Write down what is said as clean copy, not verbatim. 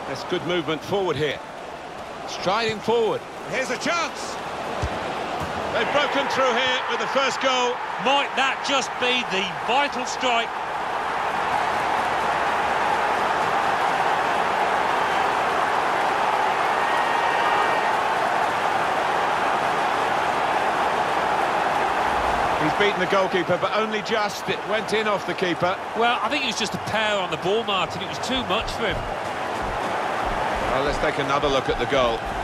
That's good movement forward here. Striding forward. Here's a chance. They've broken through here with the first goal. Might that just be the vital strike? He's beaten the goalkeeper, but only just. It went in off the keeper. Well, I think it was just a power on the ball, Martin. It was too much for him. Well, let's take another look at the goal.